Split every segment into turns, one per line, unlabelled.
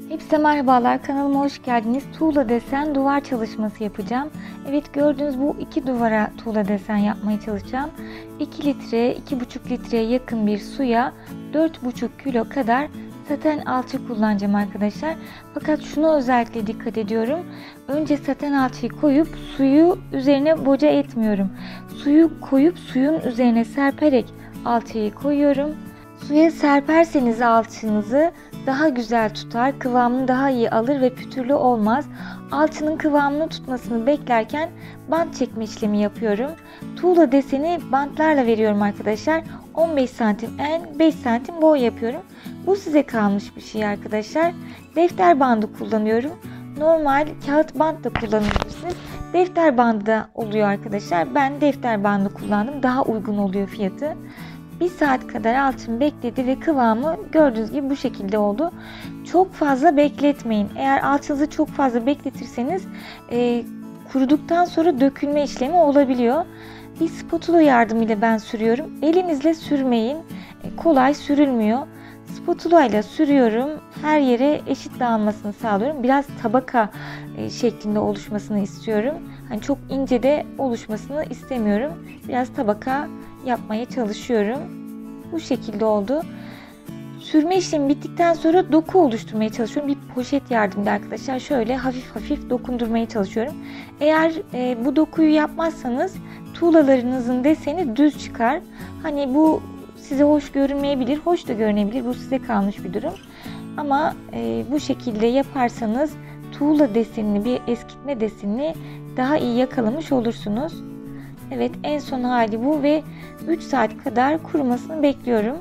Hepsi merhabalar, kanalıma hoş geldiniz. Tuğla desen duvar çalışması yapacağım. Evet, gördüğünüz bu iki duvara tuğla desen yapmaya çalışacağım. 2 litre, 2,5 litreye yakın bir suya 4,5 kilo kadar saten alçı kullanacağım arkadaşlar. Fakat şuna özellikle dikkat ediyorum. Önce saten alçıyı koyup suyu üzerine boca etmiyorum. Suyu koyup suyun üzerine serperek alçıyı koyuyorum. Suya serperseniz alçınızı daha güzel tutar, kıvamını daha iyi alır ve pütürlü olmaz. Alçının kıvamını tutmasını beklerken bant çekme işlemi yapıyorum. Tuğla deseni bantlarla veriyorum arkadaşlar. 15 santim en, 5 santim boy yapıyorum. Bu size kalmış bir şey arkadaşlar. Defter bandı kullanıyorum. Normal kağıt bant da kullanabilirsiniz. Defter bandı da oluyor arkadaşlar. Ben defter bandı kullandım. Daha uygun oluyor fiyatı. 1 saat kadar alçım bekledi ve kıvamı gördüğünüz gibi bu şekilde oldu. Çok fazla bekletmeyin. Eğer alçınızı çok fazla bekletirseniz kuruduktan sonra dökülme işlemi olabiliyor. Bir spatula yardımıyla ben sürüyorum. Elinizle sürmeyin. Kolay sürülmüyor. Spatula ile sürüyorum. Her yere eşit dağılmasını sağlıyorum. Biraz tabaka şeklinde oluşmasını istiyorum. Hani çok ince de oluşmasını istemiyorum. Biraz tabaka yapmaya çalışıyorum. Bu şekilde oldu. Sürme işlemi bittikten sonra doku oluşturmaya çalışıyorum. Bir poşet yardımıyla arkadaşlar şöyle hafif hafif dokundurmaya çalışıyorum. Eğer bu dokuyu yapmazsanız tuğlalarınızın deseni düz çıkar. Hani bu size hoş görünmeyebilir, hoş da görünebilir. Bu size kalmış bir durum. Ama bu şekilde yaparsanız tuğla desenini, bir eskitme desenini daha iyi yakalamış olursunuz. Evet, en son hali bu ve 3 saat kadar kurumasını bekliyorum.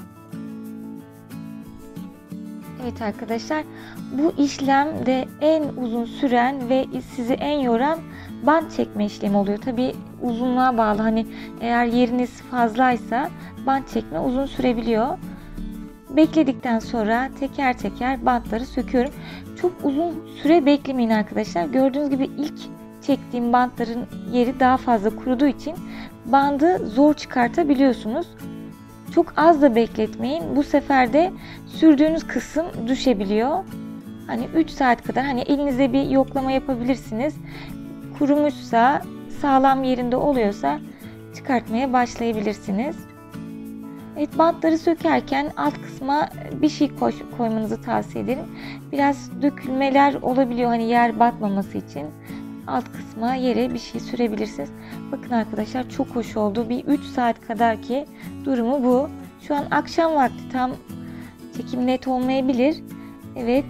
Evet arkadaşlar, bu işlemde en uzun süren ve sizi en yoran bant çekme işlemi oluyor. Tabi uzunluğa bağlı, hani eğer yeriniz fazlaysa bant çekme uzun sürebiliyor. Bekledikten sonra teker teker bantları söküyorum. Çok uzun süre beklemeyin arkadaşlar. Gördüğünüz gibi ilk çektiğim bantların yeri daha fazla kuruduğu için bandı zor çıkartabiliyorsunuz. Çok az da bekletmeyin. Bu sefer de sürdüğünüz kısım düşebiliyor. Hani 3 saat kadar, hani elinize bir yoklama yapabilirsiniz. Kurumuşsa, sağlam yerinde oluyorsa çıkartmaya başlayabilirsiniz. Evet, bantları sökerken alt kısma bir şey koymanızı tavsiye ederim. Biraz dökülmeler olabiliyor, hani yer batmaması için. Alt kısma yere bir şey sürebilirsiniz. Bakın arkadaşlar, çok hoş oldu. Bir 3 saat kadar ki durumu bu. Şu an akşam vakti, tam çekim net olmayabilir. Evet.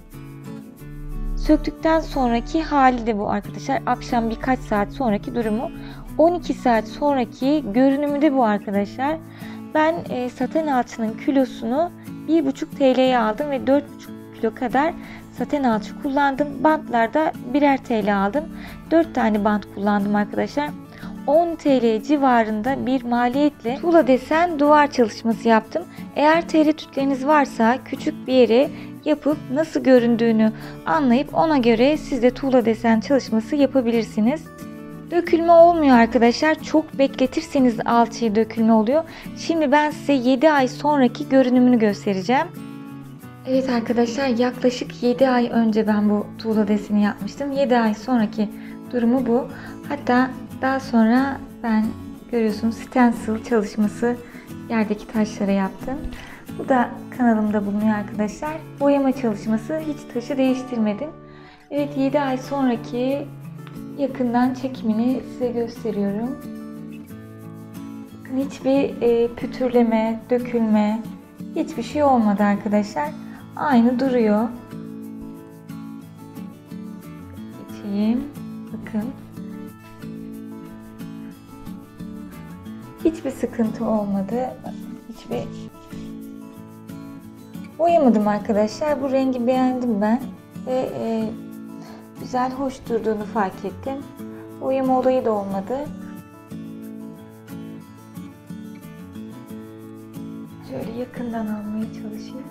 Söktükten sonraki hali de bu arkadaşlar. Akşam birkaç saat sonraki durumu. 12 saat sonraki görünümü de bu arkadaşlar. Ben saten alçının kilosunu 1,5 TL'ye aldım ve 4,5 kilo kadar saten alçı kullandım. Bantlarda birer TL aldım. 4 tane bant kullandım arkadaşlar. 10 TL civarında bir maliyetle tuğla desen duvar çalışması yaptım. Eğer tereddütleriniz varsa küçük bir yere yapıp nasıl göründüğünü anlayıp ona göre siz de tuğla desen çalışması yapabilirsiniz. Dökülme olmuyor arkadaşlar. Çok bekletirseniz alçıyı dökülme oluyor. Şimdi ben size 7 ay sonraki görünümünü göstereceğim. Evet arkadaşlar, yaklaşık 7 ay önce ben bu tuğla deseni yapmıştım. 7 ay sonraki durumu bu. Hatta daha sonra ben, görüyorsunuz, stencil çalışması yerdeki taşlara yaptım. Bu da kanalımda bulunuyor arkadaşlar. Boyama çalışması, hiç taşı değiştirmedim. Evet, 7 ay sonraki yakından çekimini size gösteriyorum. Hiçbir pütürleme, dökülme, hiçbir şey olmadı arkadaşlar. Aynı duruyor. Geçeyim. Bakın. Hiçbir sıkıntı olmadı. Hiçbir boyamadım arkadaşlar. Bu rengi beğendim ben ve güzel, hoş durduğunu fark ettim. Boyama olayı da olmadı. Şöyle yakından almaya çalışayım.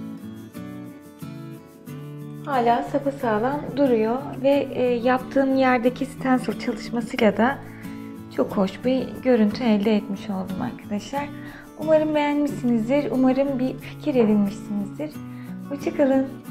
Hala sapasağlam duruyor ve yaptığım yerdeki stencil çalışmasıyla da çok hoş bir görüntü elde etmiş oldum arkadaşlar. Umarım beğenmişsinizdir. Umarım bir fikir edinmişsinizdir. Hoşça kalın.